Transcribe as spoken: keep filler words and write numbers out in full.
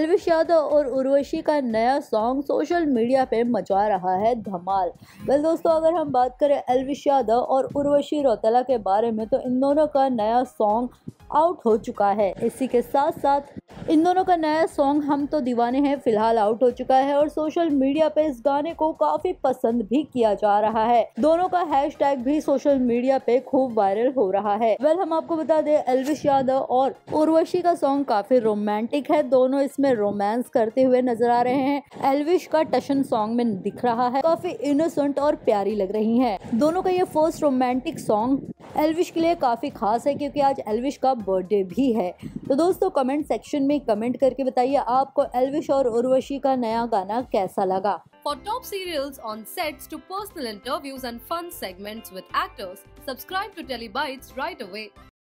एल्विश यादव और उर्वशी का नया सॉन्ग सोशल मीडिया पे मचा रहा है धमाल। वेल दोस्तों, अगर हम बात करें एल्विश यादव और उर्वशी रौतेला के बारे में तो इन दोनों का नया सॉन्ग आउट हो चुका है। इसी के साथ साथ इन दोनों का नया सॉन्ग हम तो दीवाने हैं फिलहाल आउट हो चुका है और सोशल मीडिया पे इस गाने को काफी पसंद भी किया जा रहा है। दोनों का हैशटैग भी सोशल मीडिया पे खूब वायरल हो रहा है। वेल हम आपको बता दें, एल्विश यादव और उर्वशी का सॉन्ग काफी रोमांटिक है। दोनों इसमें रोमांस करते हुए नजर आ रहे हैं। एल्विश का टशन सॉन्ग में दिख रहा है, काफी इनोसेंट और प्यारी लग रही है। दोनों का ये फर्स्ट रोमांटिक सॉन्ग एल्विश के लिए काफी खास है क्योंकि आज एल्विश का बर्थडे भी है। तो दोस्तों कमेंट सेक्शन में कमेंट करके बताइए आपको एल्विश और उर्वशी का नया गाना कैसा लगा। For top serials on sets to personal interviews and fun segments with actors, subscribe to Telebytes right away.